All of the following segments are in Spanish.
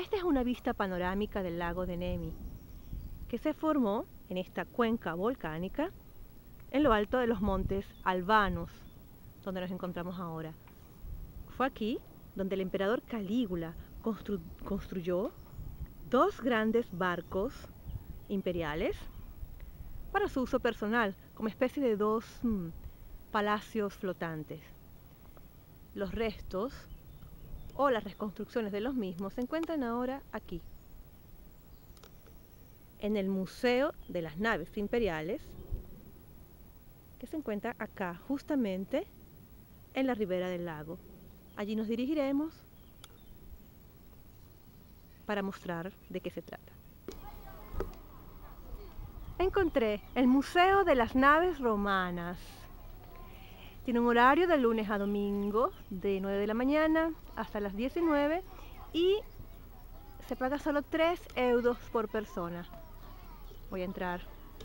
Esta es una vista panorámica del lago de Nemi, que se formó en esta cuenca volcánica en lo alto de los montes Albanos, donde nos encontramos ahora. Fue aquí donde el emperador Calígula construyó dos grandes barcos imperiales para su uso personal, como especie de dos palacios flotantes. Los restos o las reconstrucciones de los mismos se encuentran ahora aquí, en el Museo de las Naves Imperiales, que se encuentra acá, justamente en la ribera del lago. Allí nos dirigiremos para mostrar de qué se trata. Encontré el Museo de las Naves Romanas. Tiene un horario de lunes a domingo, de 9 de la mañana hasta las 19, y se paga solo 3 euros por persona. Voy a entrar.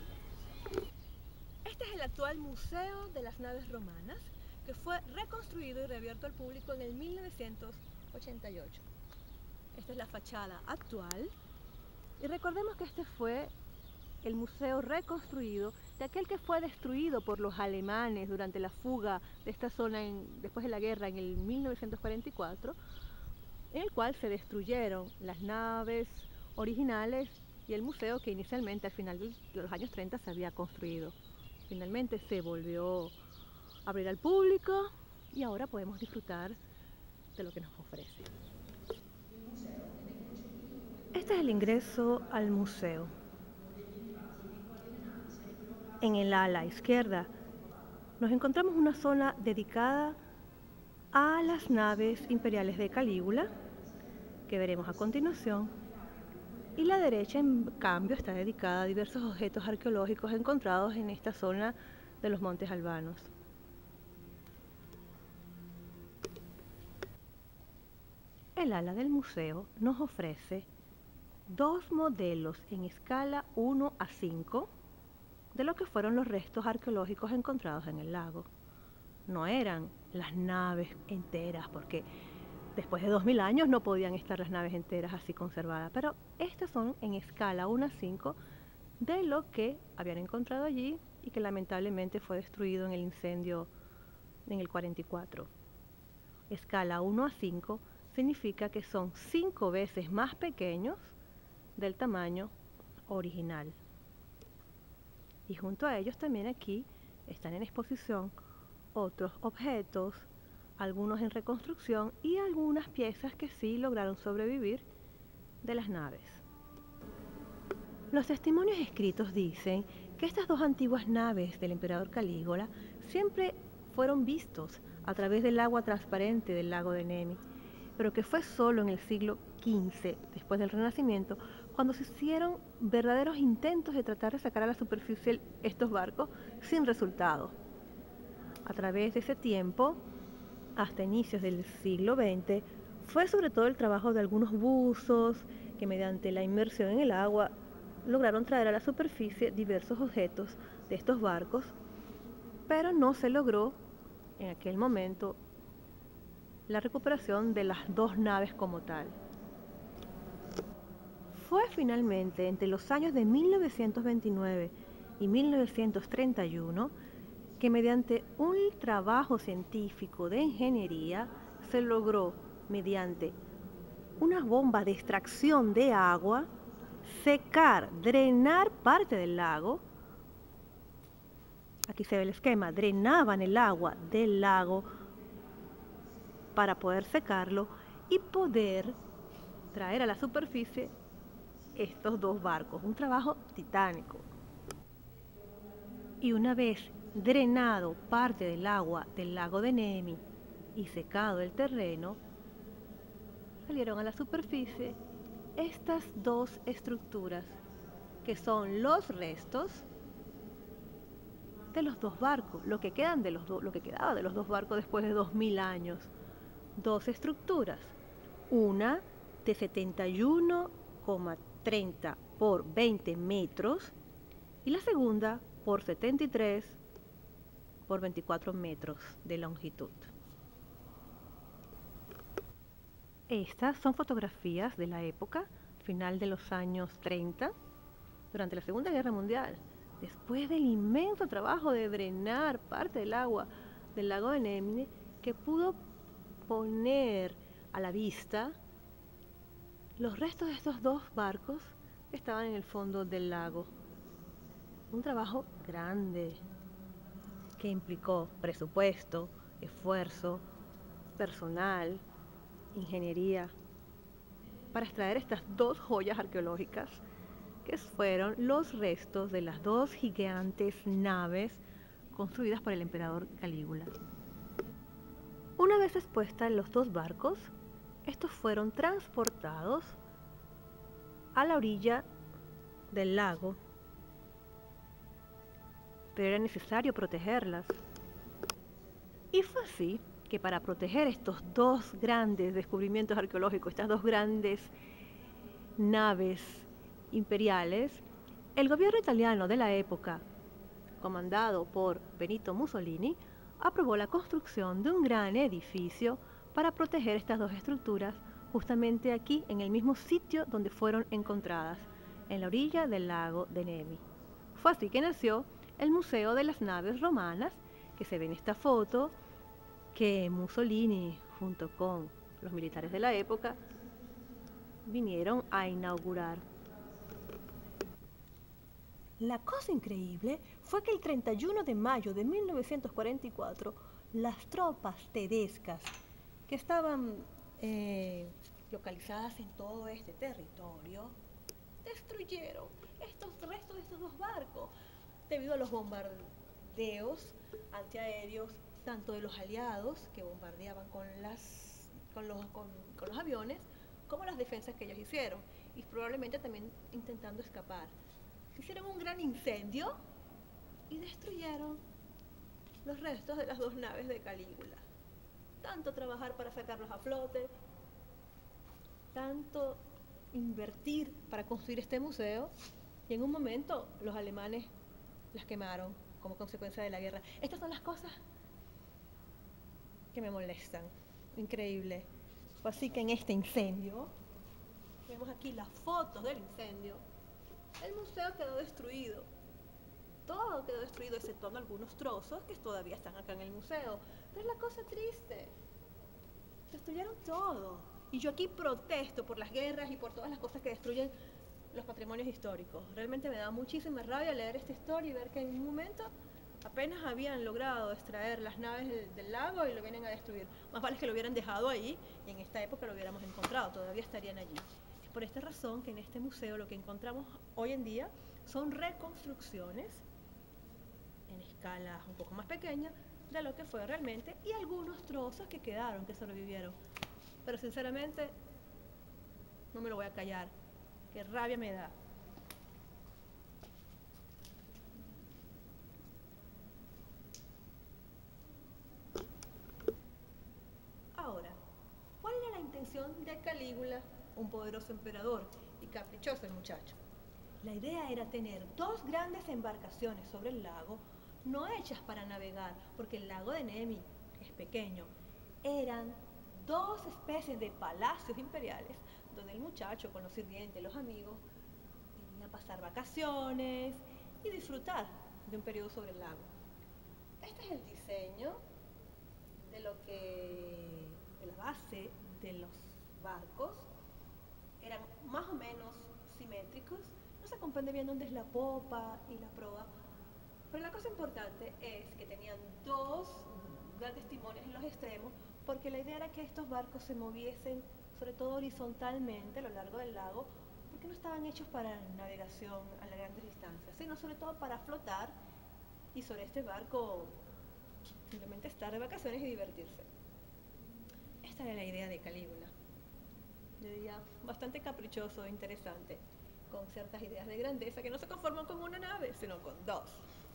Este es el actual Museo de las Naves Romanas, que fue reconstruido y reabierto al público en el 1988. Esta es la fachada actual, y recordemos que este fue el museo reconstruido de aquel que fue destruido por los alemanes durante la fuga de esta zona después de la guerra en el 1944, en el cual se destruyeron las naves originales y el museo que inicialmente al final de los años 30 se había construido. Finalmente se volvió a abrir al público y ahora podemos disfrutar de lo que nos ofrece. Este es el ingreso al museo. En el ala izquierda nos encontramos una zona dedicada a las naves imperiales de Calígula, que veremos a continuación, y la derecha en cambio está dedicada a diversos objetos arqueológicos encontrados en esta zona de los montes Albanos. El ala del museo nos ofrece dos modelos en escala 1 a 5 de lo que fueron los restos arqueológicos encontrados en el lago. No eran las naves enteras, porque después de 2000 años no podían estar las naves enteras así conservadas, pero estas son en escala 1 a 5 de lo que habían encontrado allí y que lamentablemente fue destruido en el incendio en el 44. Escala 1 a 5 significa que son 5 veces más pequeños del tamaño original. Y junto a ellos también aquí están en exposición otros objetos, algunos en reconstrucción y algunas piezas que sí lograron sobrevivir de las naves. Los testimonios escritos dicen que estas dos antiguas naves del emperador Calígula siempre fueron vistos a través del agua transparente del lago de Nemi, pero que fue solo en el siglo XV, después del Renacimiento, cuando se hicieron verdaderos intentos de tratar de sacar a la superficie estos barcos sin resultado. A través de ese tiempo, hasta inicios del siglo XX, fue sobre todo el trabajo de algunos buzos que mediante la inmersión en el agua lograron traer a la superficie diversos objetos de estos barcos, pero no se logró en aquel momento la recuperación de las dos naves como tal. Fue finalmente entre los años de 1929 y 1931 que mediante un trabajo científico de ingeniería se logró, mediante una bomba de extracción de agua, secar, drenar parte del lago. Aquí se ve el esquema, drenaban el agua del lago para poder secarlo y poder traer a la superficie estos dos barcos, un trabajo titánico. Y una vez drenado parte del agua del lago de Nemi y secado el terreno, salieron a la superficie estas dos estructuras, que son los restos de los dos barcos, lo que quedaba de los dos barcos después de 2000 años. Dos estructuras, una de 71,30 por 20 metros y la segunda por 73 por 24 metros de longitud. Estas son fotografías de la época, final de los años 30, durante la Segunda Guerra Mundial. Después del inmenso trabajo de drenar parte del agua del lago de Nemi, que pudo poner a la vista los restos de estos dos barcos que estaban en el fondo del lago. Un trabajo grande que implicó presupuesto, esfuerzo, personal, ingeniería, para extraer estas dos joyas arqueológicas que fueron los restos de las dos gigantes naves construidas por el emperador Calígula. Una vez expuestas los dos barcos, estos fueron transportados a la orilla del lago, pero era necesario protegerlas. Y fue así que para proteger estos dos grandes descubrimientos arqueológicos, estas dos grandes naves imperiales, el gobierno italiano de la época, comandado por Benito Mussolini, aprobó la construcción de un gran edificio para proteger estas dos estructuras justamente aquí, en el mismo sitio donde fueron encontradas, en la orilla del lago de Nemi. Fue así que nació el Museo de las Naves Romanas, que se ve en esta foto, que Mussolini, junto con los militares de la época, vinieron a inaugurar. La cosa increíble fue que el 31 de mayo de 1944, las tropas tedescas que estaban localizadas en todo este territorio, destruyeron estos restos de estos dos barcos debido a los bombardeos antiaéreos tanto de los aliados que bombardeaban con los aviones, como las defensas que ellos hicieron, y probablemente también intentando escapar. Hicieron un gran incendio y destruyeron los restos de las dos naves de Calígula. Tanto trabajar para sacarlos a flote, tanto invertir para construir este museo, y en un momento los alemanes las quemaron como consecuencia de la guerra. Estas son las cosas que me molestan. Increíble. Fue así que en este incendio, vemos aquí las fotos del incendio, el museo quedó destruido. Todo quedó destruido, excepto algunos trozos que todavía están acá en el museo. Pero es la cosa triste. Destruyeron todo. Y yo aquí protesto por las guerras y por todas las cosas que destruyen los patrimonios históricos. Realmente me da muchísima rabia leer esta historia y ver que en un momento apenas habían logrado extraer las naves del lago y lo vienen a destruir. Más vale que lo hubieran dejado ahí y en esta época lo hubiéramos encontrado, todavía estarían allí. Es por esta razón que en este museo lo que encontramos hoy en día son reconstrucciones en escala un poco más pequeña de lo que fue realmente, y algunos trozos que quedaron, que sobrevivieron. Pero sinceramente no me lo voy a callar, qué rabia me da. Ahora, ¿cuál era la intención de Calígula, un poderoso emperador y caprichoso el muchacho? La idea era tener dos grandes embarcaciones sobre el lago, no hechas para navegar, porque el lago de Nemi es pequeño. Eran dos especies de palacios imperiales donde el muchacho, con los sirvientes, los amigos, venía a pasar vacaciones y disfrutar de un periodo sobre el lago. Este es el diseño de la base de los barcos. Eran más o menos simétricos. No se comprende bien dónde es la popa y la proa, pero la cosa importante es que tenían dos grandes timones en los extremos, porque la idea era que estos barcos se moviesen sobre todo horizontalmente a lo largo del lago, porque no estaban hechos para navegación a las grandes distancias, sino sobre todo para flotar y sobre este barco simplemente estar de vacaciones y divertirse. Esta era la idea de Calígula. Yo diría bastante caprichoso e interesante, con ciertas ideas de grandeza que no se conforman con una nave, sino con dos.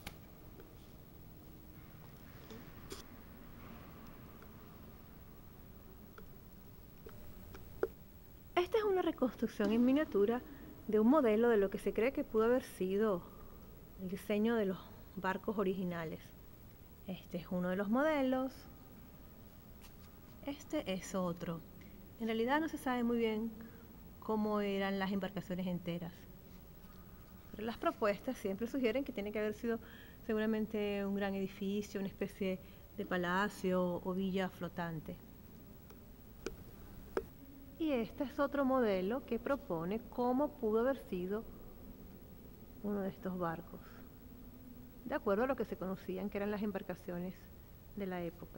Esta es una reconstrucción en miniatura de un modelo de lo que se cree que pudo haber sido el diseño de los barcos originales. Este es uno de los modelos. Este es otro. En realidad no se sabe muy bien cómo eran las embarcaciones enteras, pero las propuestas siempre sugieren que tiene que haber sido seguramente un gran edificio, una especie de palacio o villa flotante. Y este es otro modelo que propone cómo pudo haber sido uno de estos barcos, de acuerdo a lo que se conocían que eran las embarcaciones de la época.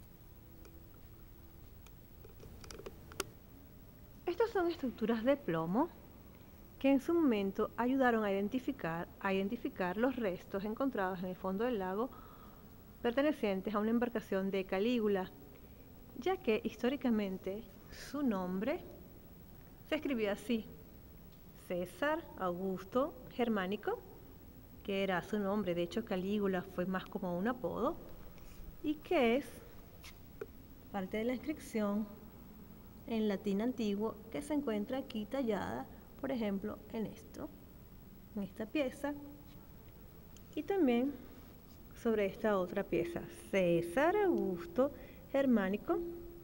Estas son estructuras de plomo que en su momento ayudaron a identificar los restos encontrados en el fondo del lago pertenecientes a una embarcación de Calígula, ya que históricamente su nombre se escribía así: César Augusto Germánico, que era su nombre, de hecho Calígula fue más como un apodo, y que es parte de la inscripción en latín antiguo que se encuentra aquí tallada, por ejemplo, en esta pieza, y también sobre esta otra pieza, César Augusto Germánico,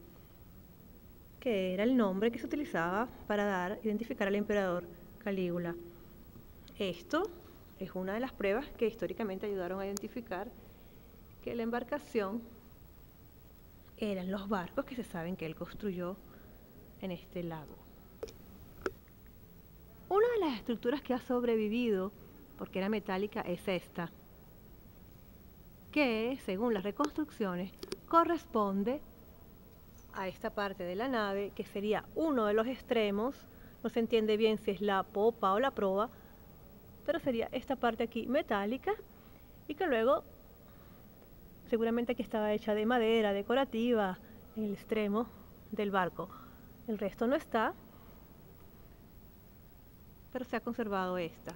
que era el nombre que se utilizaba para identificar al emperador Calígula. Esto es una de las pruebas que históricamente ayudaron a identificar que la embarcación eran los barcos que se saben que él construyó en este lago. Una de las estructuras que ha sobrevivido, porque era metálica, es esta, que según las reconstrucciones corresponde a esta parte de la nave, que sería uno de los extremos. No se entiende bien si es la popa o la proa, pero sería esta parte aquí metálica, y que luego seguramente aquí estaba hecha de madera decorativa en el extremo del barco. El resto no está, pero se ha conservado esta.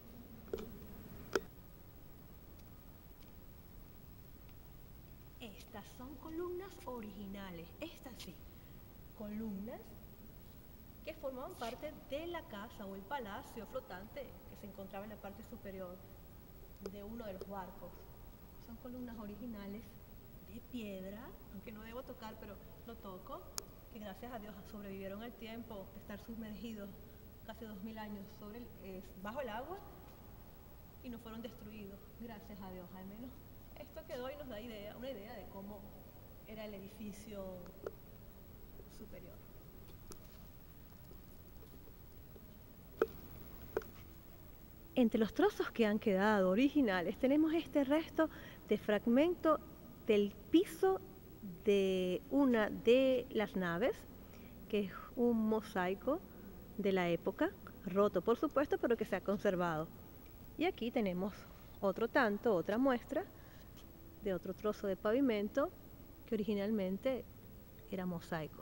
Estas son columnas originales, estas sí, columnas que formaban parte de la casa o el palacio flotante que se encontraba en la parte superior de uno de los barcos. Son columnas originales de piedra, aunque no debo tocar, pero lo toco, que gracias a Dios sobrevivieron al tiempo de estar sumergidos casi 2000 años bajo el agua y no fueron destruidos, gracias a Dios. Al menos esto quedó y nos da una idea de cómo era el edificio superior. Entre los trozos que han quedado originales tenemos este resto de fragmento del piso de una de las naves, que es un mosaico de la época, roto por supuesto, pero que se ha conservado. Y aquí tenemos otra muestra de otro trozo de pavimento que originalmente era mosaico.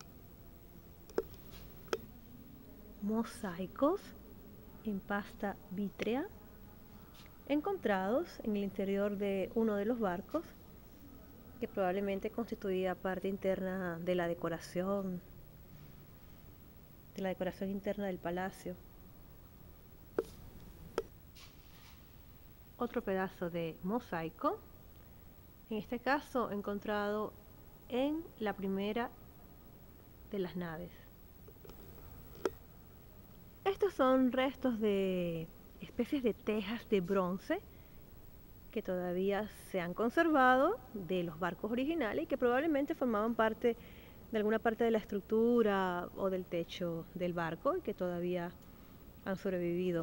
Mosaicos en pasta vítrea encontrados en el interior de uno de los barcos, que probablemente constituía parte interna de la decoración interna del palacio. Otro pedazo de mosaico, en este caso encontrado en la primera de las naves. Estos son restos de especies de tejas de bronce que todavía se han conservado de los barcos originales y que probablemente formaban parte de alguna parte de la estructura o del techo del barco y que todavía han sobrevivido.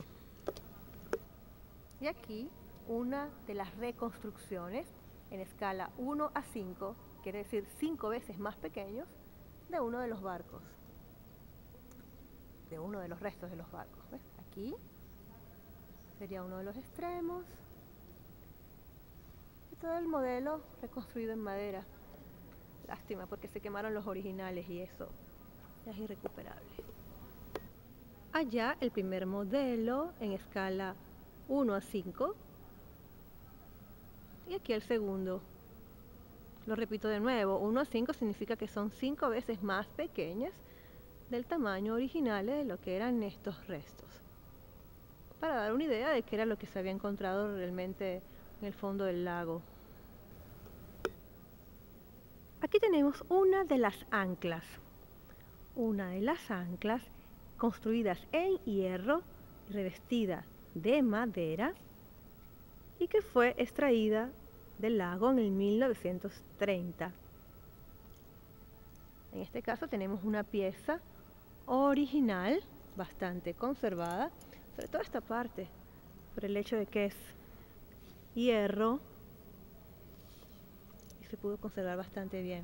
Y aquí una de las reconstrucciones en escala 1:5, quiere decir 5 veces más pequeños, de uno de los barcos, de uno de los restos de los barcos. ¿Ves? Aquí sería uno de los extremos y todo el modelo reconstruido en madera. Lástima porque se quemaron los originales y eso ya es irrecuperable. Allá el primer modelo en escala 1:5 y aquí el segundo. Lo repito de nuevo, 1:5 significa que son 5 veces más pequeñas del tamaño original de lo que eran estos restos, para dar una idea de qué era lo que se había encontrado realmente en el fondo del lago. Aquí tenemos una de las anclas, una de las anclas construidas en hierro y revestida de madera y que fue extraída del lago en el 1930. En este caso tenemos una pieza original, bastante conservada, sobre todo esta parte, por el hecho de que es hierro y se pudo conservar bastante bien.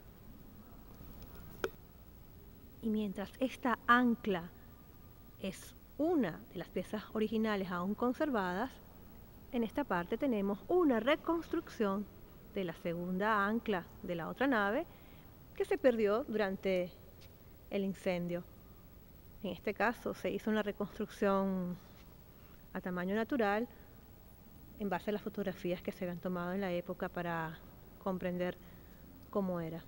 Y mientras esta ancla es una de las piezas originales aún conservadas, en esta parte tenemos una reconstrucción de la segunda ancla de la otra nave que se perdió durante el incendio. En este caso se hizo una reconstrucción a tamaño natural en base a las fotografías que se habían tomado en la época para comprender cómo era.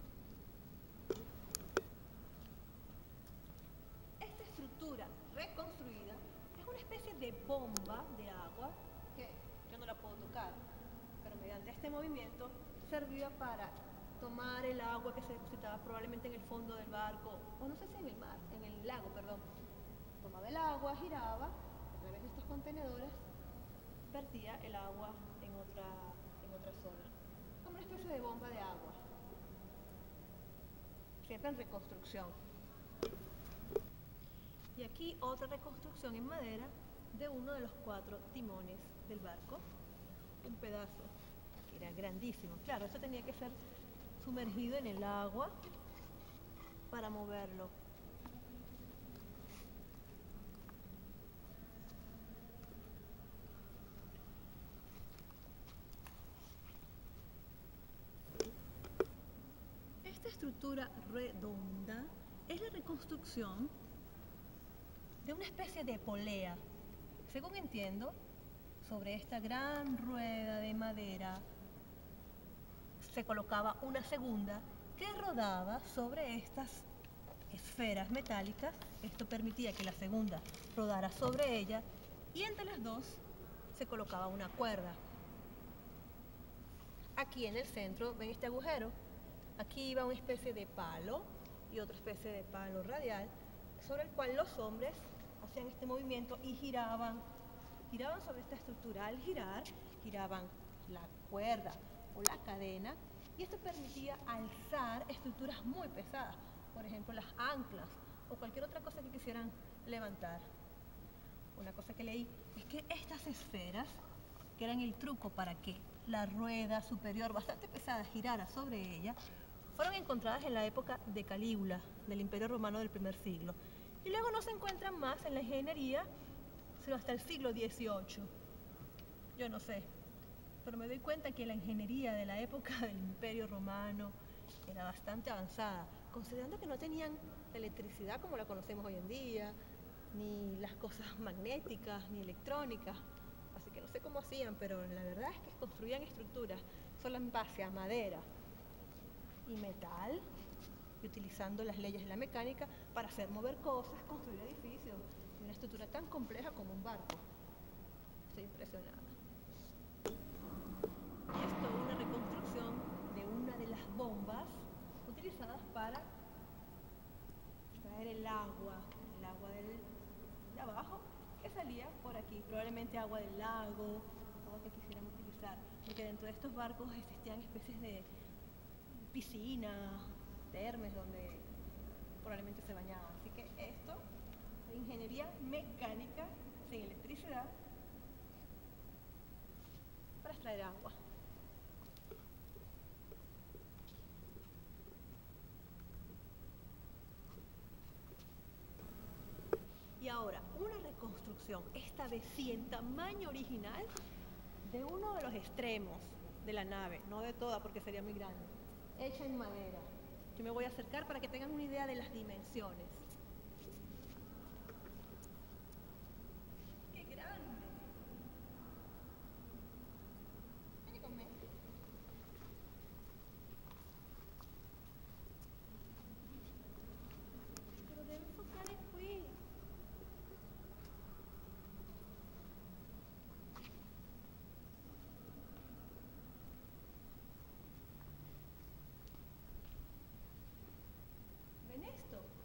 Esta estructura reconstruida es una especie de bomba de agua que yo no la puedo tocar, pero mediante este movimiento servía para tomar el agua que se depositaba probablemente en el fondo del barco, o no sé si en el mar, en el lago, perdón. Tomaba el agua, giraba a través de estos contenedores, vertía el agua en otra zona, como una especie de bomba de agua, siempre en reconstrucción. Y aquí otra reconstrucción en madera de uno de los 4 timones del barco, un pedazo que era grandísimo. Claro, esto tenía que ser sumergido en el agua para moverlo. Esta estructura redonda es la reconstrucción de una especie de polea. Según entiendo, sobre esta gran rueda de madera se colocaba una segunda que rodaba sobre estas esferas metálicas. Esto permitía que la segunda rodara sobre ella y entre las dos se colocaba una cuerda. Aquí en el centro, ¿ven este agujero? Aquí iba una especie de palo y otra especie de palo radial sobre el cual los hombres hacían este movimiento y giraban sobre esta estructura. Al girar, giraban la cuerda o la cadena y esto permitía alzar estructuras muy pesadas, por ejemplo las anclas o cualquier otra cosa que quisieran levantar. Una cosa que leí es que estas esferas, que eran el truco para que la rueda superior bastante pesada girara sobre ella, fueron encontradas en la época de Calígula, del Imperio Romano del primer siglo. Y luego no se encuentran más en la ingeniería, sino hasta el siglo XVIII. Yo no sé, pero me doy cuenta que la ingeniería de la época del Imperio Romano era bastante avanzada, considerando que no tenían la electricidad como la conocemos hoy en día, ni las cosas magnéticas, ni electrónicas. Así que no sé cómo hacían, pero la verdad es que construían estructuras solo en base a madera y metal, y utilizando las leyes de la mecánica para hacer mover cosas, construir edificios, y una estructura tan compleja como un barco. Estoy impresionada. Y esto es una reconstrucción de una de las bombas utilizadas para extraer el agua de abajo, que salía por aquí, probablemente agua del lago, agua que quisieran utilizar, porque dentro de estos barcos existían especies de piscinas, termas, donde probablemente se bañaban. Así que esto es ingeniería mecánica, sin electricidad, para extraer agua. Y ahora, una reconstrucción, esta vez sí en tamaño original, de uno de los extremos de la nave, no de toda porque sería muy grande, hecha en madera. Yo me voy a acercar para que tengan una idea de las dimensiones. ¡Qué grande! Vení conmigo. Pero debe enfocar aquí. ¿Ven esto?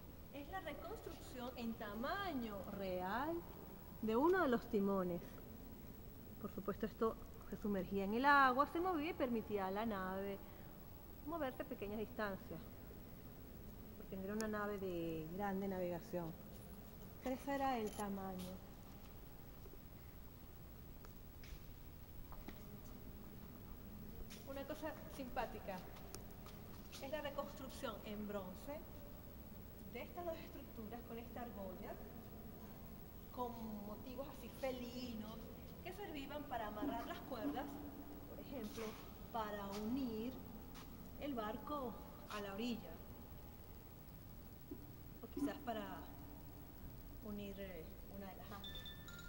en tamaño real de uno de los timones. Por supuesto, esto se sumergía en el agua, se movía y permitía a la nave moverse a pequeñas distancias, porque no era una nave de grande navegación. Pero ese era el tamaño. Una cosa simpática es la reconstrucción en bronce de estas dos estructuras con esta argolla, con motivos así felinos, que servían para amarrar las cuerdas, por ejemplo, para unir el barco a la orilla, o quizás para unir una de las anclas.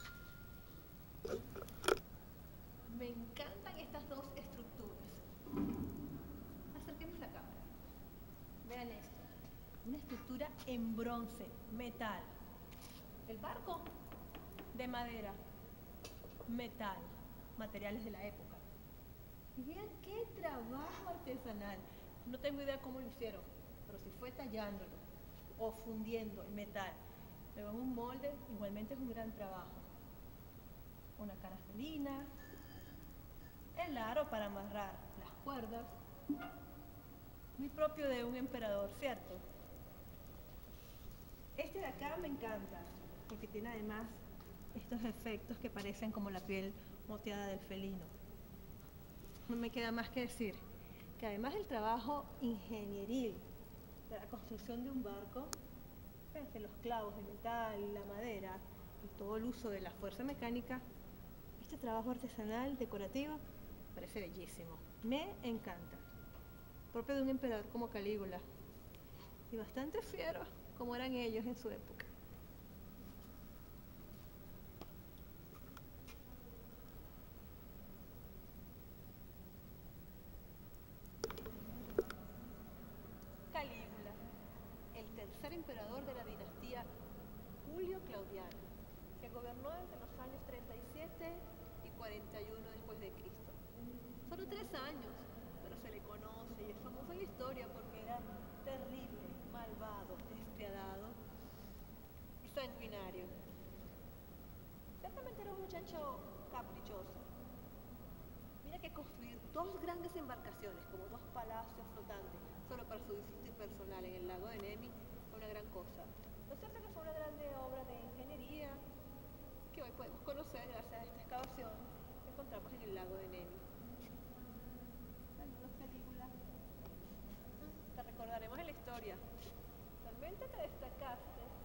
Me encantan estas dos estructuras. Acerquemos la cámara. Vean esto. Una estructura en bronce, metal. El barco de madera, metal, materiales de la época. Y vean qué trabajo artesanal. No tengo idea cómo lo hicieron, pero si fue tallándolo o fundiendo el metal luego en un molde, igualmente es un gran trabajo. Una carabelina, el aro para amarrar las cuerdas, muy propio de un emperador, ¿cierto? Este de acá me encanta, porque tiene además estos efectos que parecen como la piel moteada del felino. No me queda más que decir que además del trabajo ingenieril de la construcción de un barco, fíjense los clavos de metal, la madera y todo el uso de la fuerza mecánica, este trabajo artesanal, decorativo, parece bellísimo. Me encanta. Propio de un emperador como Calígula. Y bastante fiero como eran ellos en su época. Calígula, el tercer emperador de la dinastía Julio-Claudiana, que gobernó entre los años 37 y 41 después de Cristo. Solo 3 años, pero se le conoce y es famoso en la historia porque era terrible, malvado, despiadado y sanguinario. Ciertamente era un muchacho caprichoso. Mira que construir dos grandes embarcaciones, como dos palacios flotantes, solo para su disfrute personal en el lago de Nemi, fue una gran cosa. Lo cierto es que fue una grande obra de ingeniería que hoy podemos conocer gracias a esta excavación que encontramos en el lago de Nemi. Saludos, Calígula. Te recordaremos en la historia. Realmente te destacaste